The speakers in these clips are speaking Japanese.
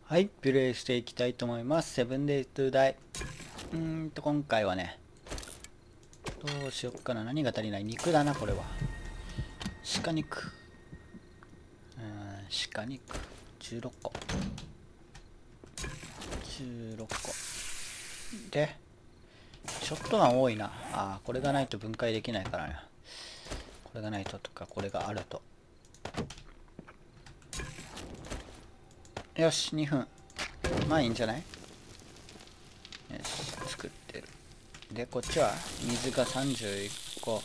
はい、プレイしていきたいと思います。セブンデイトゥーダイ。今回はね、どうしよっかな。何が足りない？肉だな、これは。鹿肉。鹿肉。16個。16個。で、ショットガン多いな。これがないと分解できないからね。これがないととか、これがあると。よし、2分。まあいいんじゃない？よし、作ってる。で、こっちは水が31個。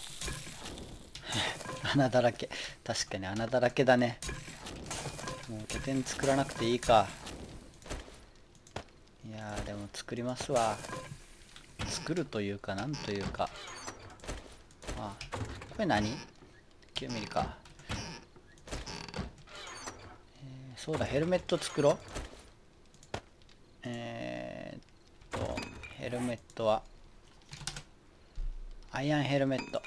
穴だらけ。確かに穴だらけだね。もう拠点作らなくていいか。いやー、でも作りますわ。作るというか、なんというか。これ何？ 9 ミリか。そうだ、ヘルメット作ろう。ヘルメットは、アイアンヘルメット。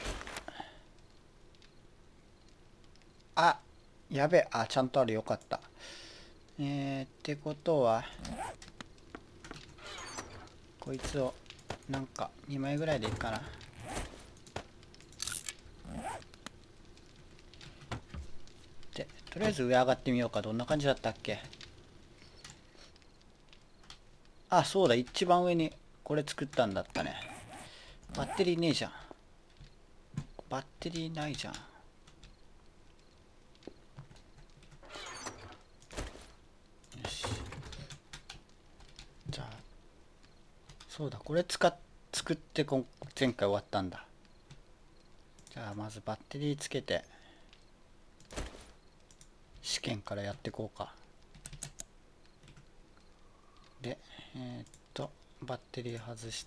やべえ。ちゃんとある。よかった。ってことは、こいつを、なんか、2枚ぐらいでいいかな。で、とりあえず上上がってみようか。どんな感じだったっけ？そうだ。一番上に、これ作ったんだったね。バッテリーねえじゃん。バッテリーないじゃん。よし。じゃあ、そうだ。これ作って前回終わったんだ。じゃあ、まずバッテリーつけて、試験からやっていこうか。で、バッテリー外して、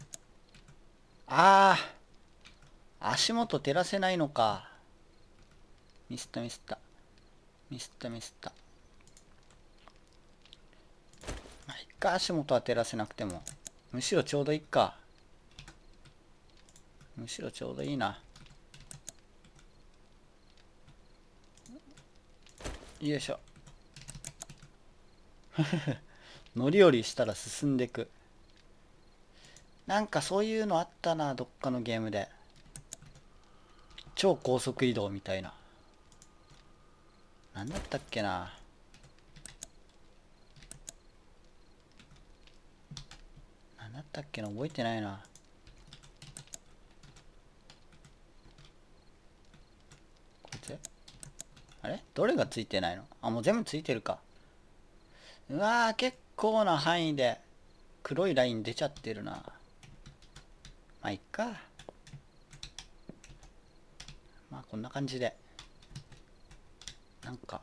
足元照らせないのか。ミスった。まあ、いっか。足元は照らせなくても。むしろちょうどいいか。むしろちょうどいいな。よいしょ。乗り降りしたら進んでく。なんかそういうのあったな、どっかのゲームで。超高速移動みたいな。なんだったっけな。なんだったっけな、覚えてないな。こいつ？あれどれがついてないの？もう全部ついてるか。うわー、結構な範囲で黒いライン出ちゃってるな。まあいっか。まあこんな感じで、なんか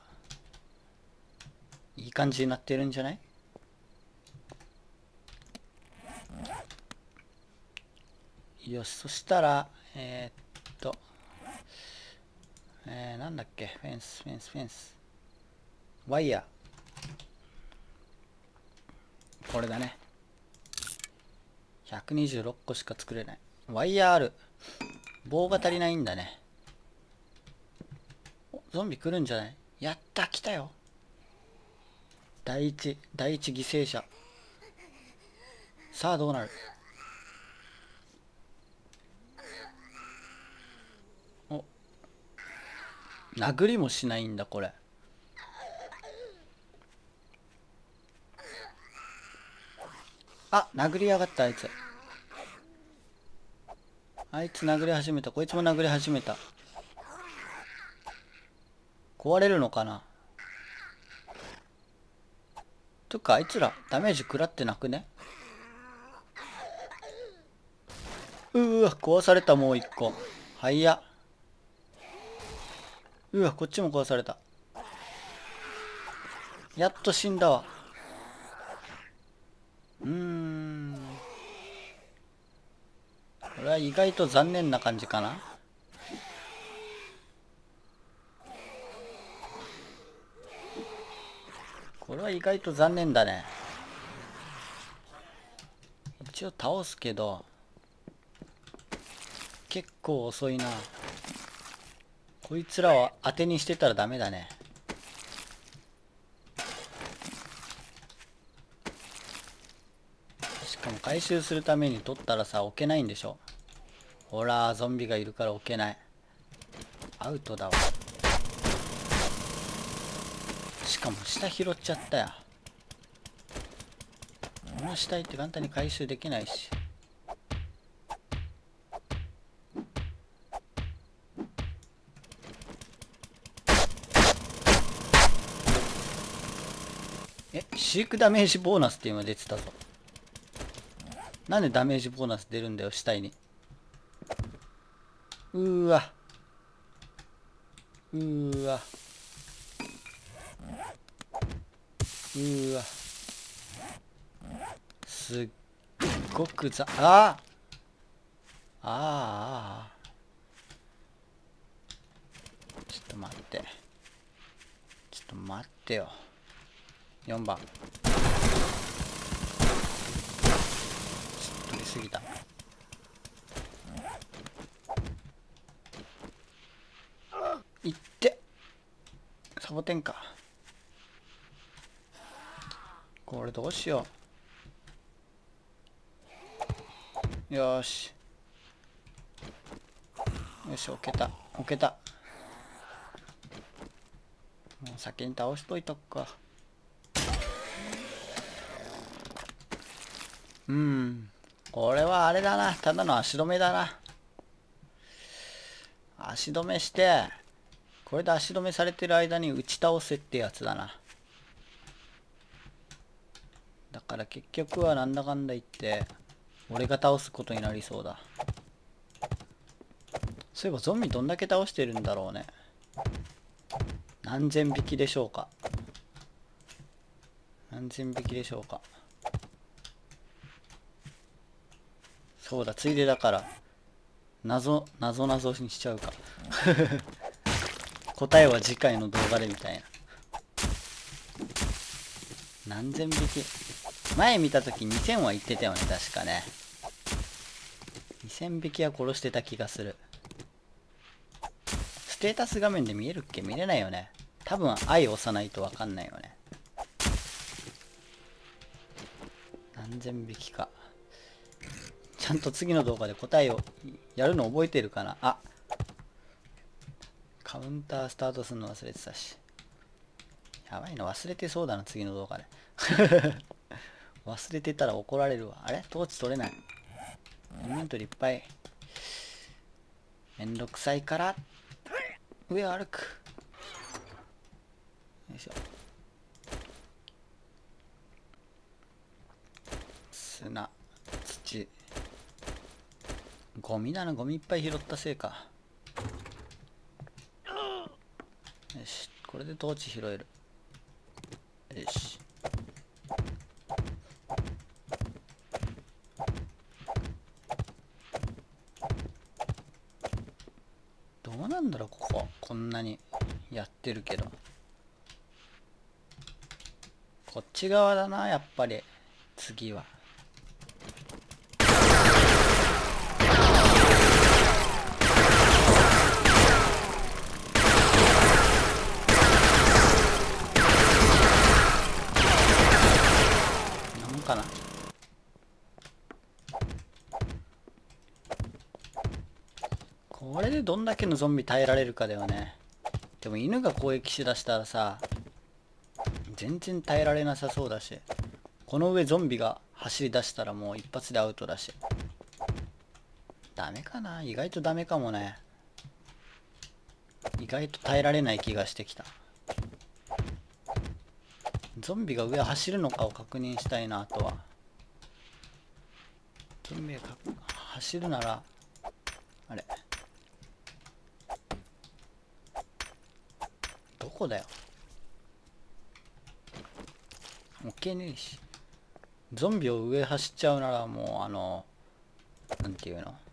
いい感じになってるんじゃない？よし、そしたらなんだっけ。フェンスワイヤー。これだね。126個しか作れない。ワイヤーある。棒が足りないんだね。ゾンビ来るんじゃない？やった、来たよ。第一犠牲者。さあどうなる？殴りもしないんだこれ。殴りやがった。あいつ殴り始めた。こいつも殴り始めた。壊れるのかな？とかあいつらダメージ食らってなくね？わ、壊された。もう一個。はいや。わ、こっちも壊された。やっと死んだわ。これは意外と残念な感じかな。これは意外と残念だね。一応倒すけど結構遅いな。こいつらを当てにしてたらダメだね。 しかも回収するために取ったらさ置けないんでしょ。ほらゾンビがいるから置けない。アウトだわ。しかも下拾っちゃったや。この下行って簡単に回収できないし。飼育ダメージボーナスって今出てたぞ。なんでダメージボーナス出るんだよ死体に。うーわうーわうーわ、すっごくあちょっと待ってよ。4番ちょっと取りすぎた。いってサボテンか。これどうしよう。よーしよし、置けた。もう先に倒しといたか。これはあれだな、ただの足止めだな。足止めして、これで足止めされてる間に打ち倒せってやつだな。だから結局はなんだかんだ言って俺が倒すことになりそうだ。そういえばゾンビどんだけ倒してるんだろうね。何千匹でしょうか。そうだ、ついでだから謎にしちゃうか答えは次回の動画でみたいな。何千匹、前見た時2000は言ってたよね確かね。2000匹は殺してた気がする。ステータス画面で見えるっけ？見れないよね。多分愛押さないと分かんないよね。何千匹か。ちゃんと次の動画で答えをやるの覚えてるかな。あ、カウンタースタートするの忘れてたし。やばいの忘れてそうだな次の動画で忘れてたら怒られるわ。あれトーチ取れない。インベントリいっぱい。めんどくさいから上歩く。よいしょ。砂、土、ゴミだな。ゴミいっぱい拾ったせいか。よし、これでトーチ拾える。よし、どうなんだろうここ。こんなにやってるけどこっち側だなやっぱり。次はなんかな。これでどんだけのゾンビ耐えられるかだよね。でも犬が攻撃しだしたらさ全然耐えられなさそうだし、この上ゾンビが走り出したらもう一発でアウトだし。ダメかな。意外とダメかもね。意外と耐えられない気がしてきた。ゾンビが上走るのかを確認したいな。あとはゾンビが走るならあれどこだよ。置けねえし。ゾンビを上走っちゃうならもうなんていうの、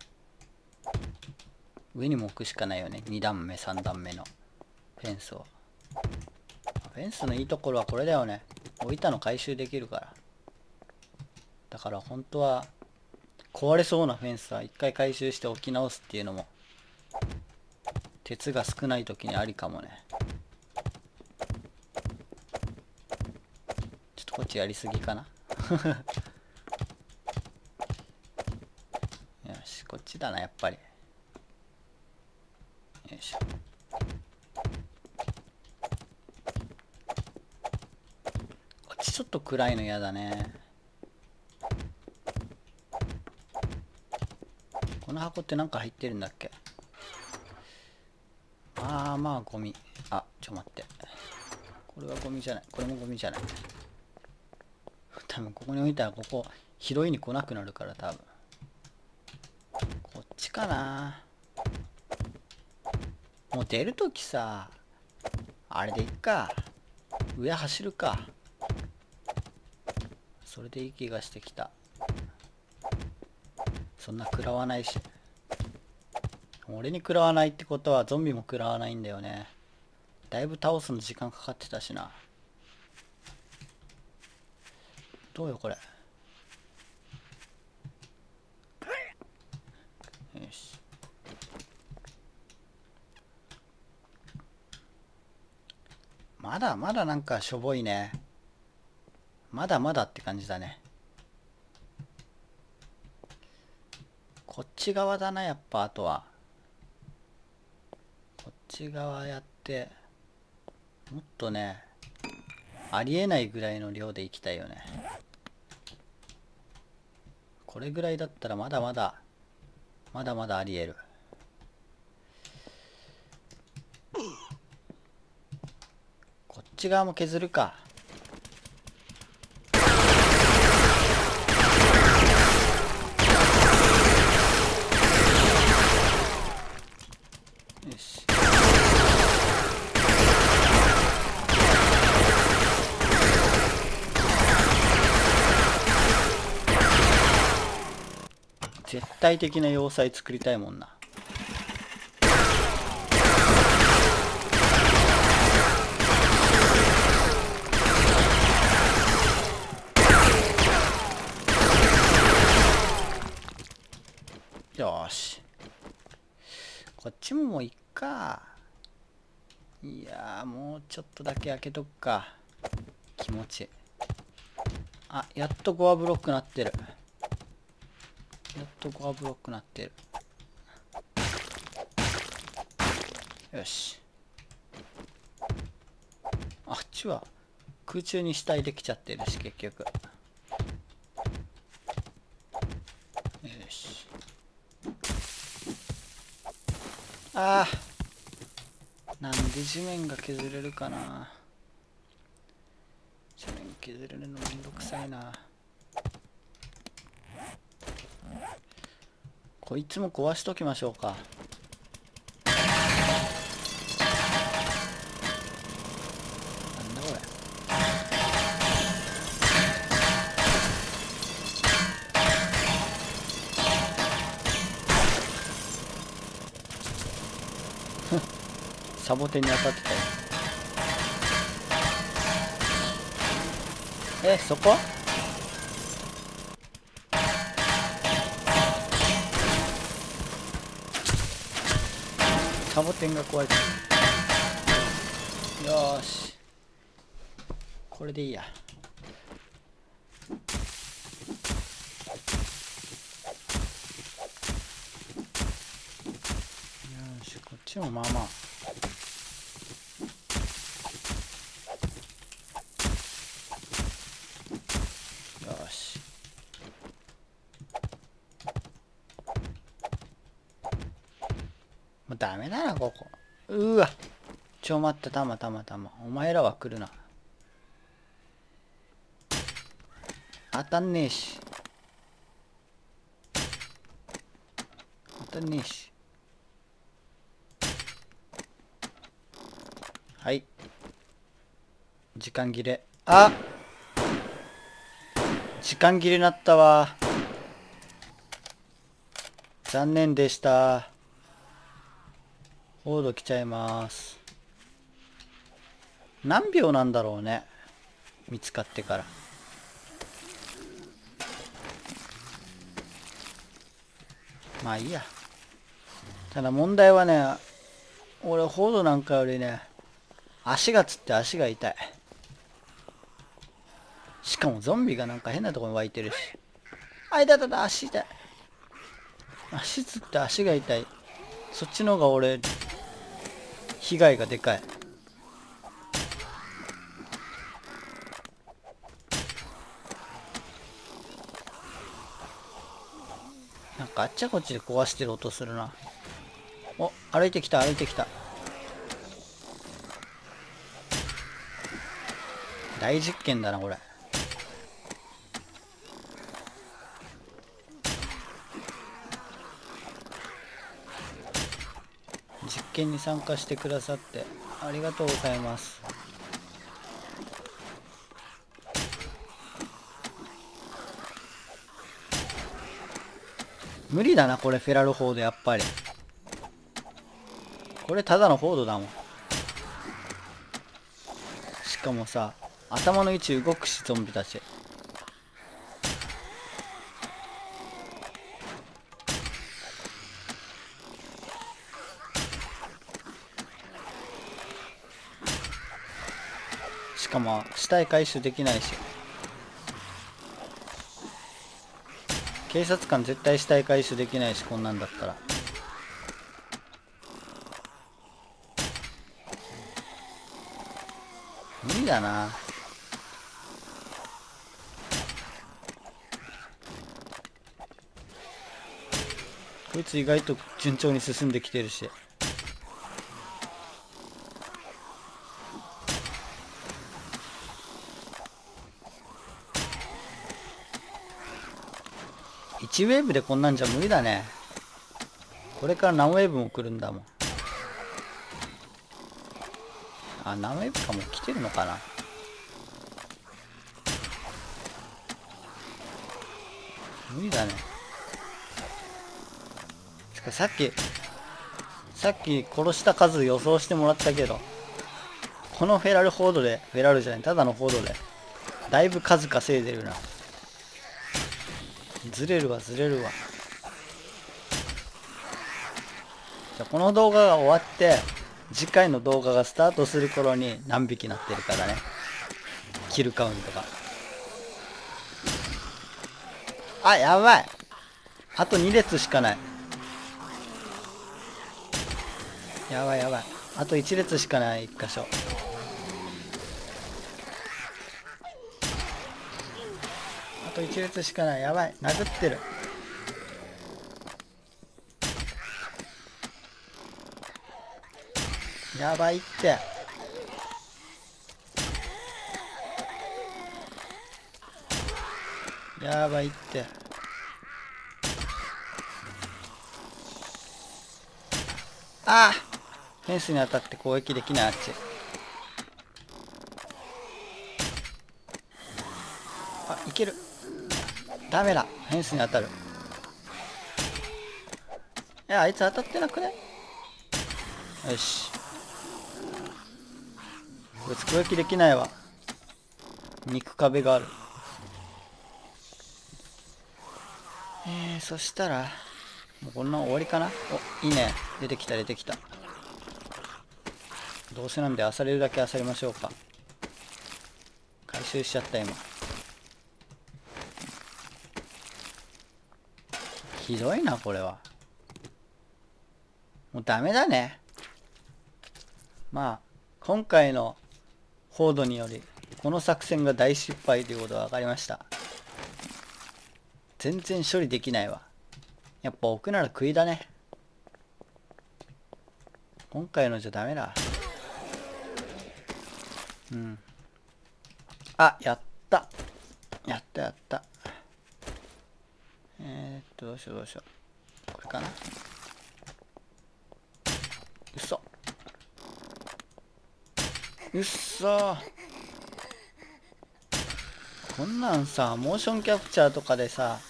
上にも置くしかないよね。2段目3段目のフェンスを。フェンスのいいところはこれだよね。置いたの回収できるから。だから本当は壊れそうなフェンスは一回回収して置き直すっていうのも鉄が少ない時にありかもね。ちょっとこっちやりすぎかなちだなやっぱり。よいしょ。こっちちょっと暗いの嫌だね。この箱ってなんか入ってるんだっけ。まあゴミ。あ、ちょ待って、これはゴミじゃない。これもゴミじゃない。多分ここに置いたらここ拾いに来なくなるから多分こっちかな。もう出るときさ、あれでいっか、上走るか。それでいい気がしてきた。そんな食らわないし。俺に食らわないってことはゾンビも食らわないんだよね。だいぶ倒すの時間かかってたしな。どうよこれ。よし。まだまだなんかしょぼいね。まだまだって感じだね。こっち側だなやっぱ。あとはこっち側やって、もっとねありえないぐらいの量でいきたいよね。これぐらいだったらまだまだありえる。こっち側も削るか。よし。絶対的な要塞作りたいもんな。よし。こっちももういっか。いやーもうちょっとだけ開けとくか。気持ち。あ、やっとコアブロックなってる。やっとコアブロックなってる。よし。あっちは空中に死体できちゃってるし結局。よし。ああ、なんで地面が削れるかな。地面削れるのめんどくさいな。こいつも壊しときましょうか。なんだこれ。サボテンに当たってたよ。そこサボテンが壊れてる。よーし、これでいいや。よし、こっちもまあまあ。よし。もうダメだなここ。うわ、ちょ待って、たまお前らは来るな。当たんねえし。はい、時間切れ。あ、時間切れになったわ。残念でした。ホード来ちゃいます。何秒なんだろうね、見つかってから。まあいいや。ただ問題はね、俺ホードなんかよりね、足がつって足が痛い。しかもゾンビがなんか変なところに湧いてるし。あ、痛い、足痛い。 足つって足が痛い。そっちの方が俺被害がでかい。なんかあっちゃこっちで壊してる音するな。お、歩いてきた歩いてきた。大実験だなこれ。実験に参加してくださってありがとうございます。無理だなこれ、フェラルフォード。やっぱりこれただのフォードだもん。しかもさ、頭の位置動くし、ゾンビたち。しかも死体回収できないし。警察官絶対死体回収できないし、こんなんだったら。無理だな。こいつ意外と順調に進んできてるし。1ウェーブでこんなんじゃ無理だね。これから何ウェーブも来るんだもん。あ、何ウェーブかも来てるのかな。無理だね。つかさっき殺した数予想してもらったけど、このフェラルフォードで、フェラルじゃない、ただのフォードでだいぶ数稼いでるな。ずれるわずれるわ。じゃあこの動画が終わって次回の動画がスタートする頃に何匹なってるからね、キルカウントが。あ、やばい、あと2列しかない。やばいやばい、あと1列しかない。1箇所。あと1列しかない。やばい、殴ってる。やばいって。やばいって。ああ、フェンスに当たって攻撃できない。あっち。あ、いける。ダメだ、フェンスに当たる。いや、あいつ当たってなくね。よし、こいつ攻撃できないわ。肉壁がある。そしたらもうこんな終わりかな。お、いいね、出てきた出てきた。どうせなんで漁れるだけ漁りましょうか。回収しちゃった今。ひどいなこれは。もうダメだね。まあ今回の報道によりこの作戦が大失敗ということが分かりました。全然処理できないわ。やっぱ置くなら食いだね。今回のじゃダメだ。うん。あ、やったやったやった。どうしようどうしよう。これかな。うそ、うっそ。こんなんさ、モーションキャプチャーとかでさ、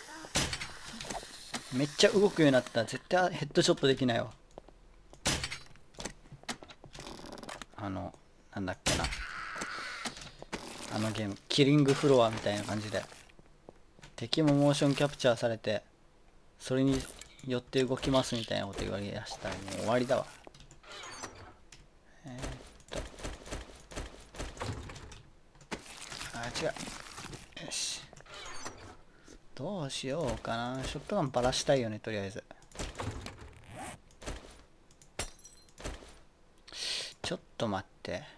めっちゃ動くようになったら絶対ヘッドショットできないわ。なんだっけな、あのゲーム、キリングフロアみたいな感じで敵もモーションキャプチャーされて、それによって動きますみたいなこと言われだしたらもう終わりだわ。あ、違う。よし、 どうしようかな。ショットガンバラしたいよね、とりあえず。ちょっと待って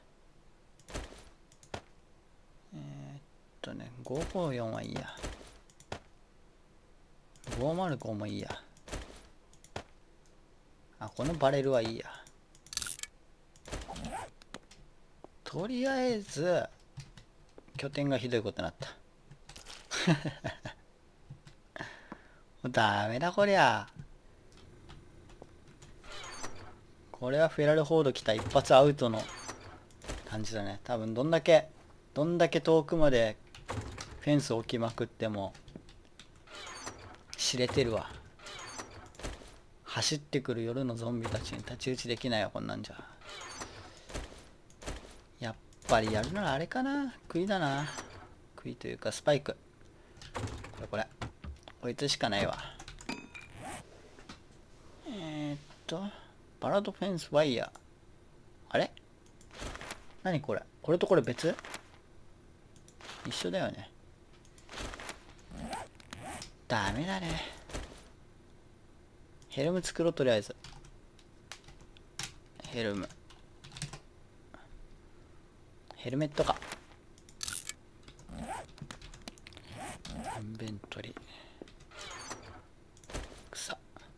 。554はいいや。505もいいや。あ、このバレルはいいや。とりあえず、拠点がひどいことになった。ダメだこりゃ。これはフェラルフォード来た一発アウトの感じだね。多分どんだけ遠くまでフェンス置きまくっても知れてるわ。走ってくる夜のゾンビたちに太刀打ちできないよ、こんなんじゃ。やっぱりやるならあれかな。杭だな。杭というかスパイク。こいつしかないわ。バラードフェンスワイヤー。あれ何これ、これとこれ別？一緒だよね。ダメだね。ヘルム作ろう、とりあえず。ヘルメットか。インベントリー。草。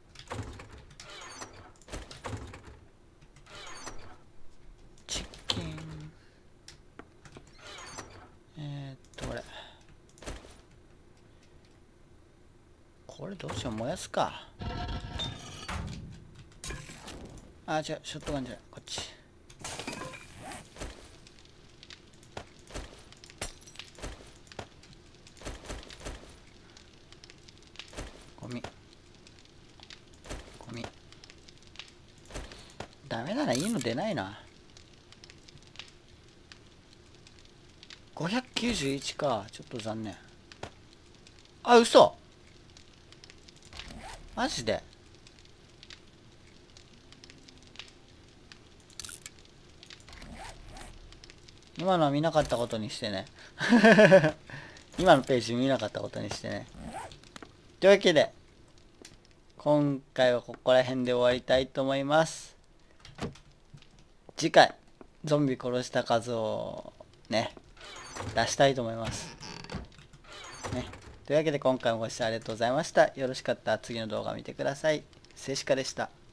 チキン。これどうしよう、燃やすか。あ、違う、ショットガンじゃない、こっち。ゴミ。ダメだな、いいの出ないな。591か、ちょっと残念。あ、嘘。マジで。今のは見なかったことにしてね。今のページ見なかったことにしてね。というわけで、今回はここら辺で終わりたいと思います。次回、ゾンビ殺した数をね、出したいと思います。ね。というわけで今回もご視聴ありがとうございました。よろしかったら次の動画を見てください。静止画でした。